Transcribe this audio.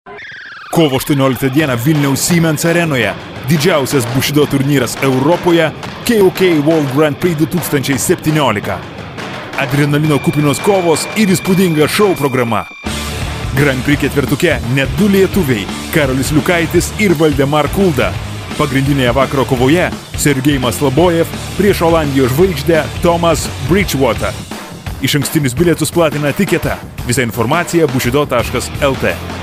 Kovo 18 dieną Vilniaus Siemens arenoje didžiausias Bushido turnyras Europoje KOK World Grand Prix 2017. Adrenalino kupinos kovos ir įspūdinga šou programa. Grand Prix ketvertuke net du lietuviai – Karolis Liukaitis ir Valdemar Kulda. Pagrindinėje vakaro kovoje Sergejus Labojev prieš Olandijos žvaigždę Thomas Bridgewater. Išankstinius bilietus platina Tiketa. Visa informacija bushido.lt.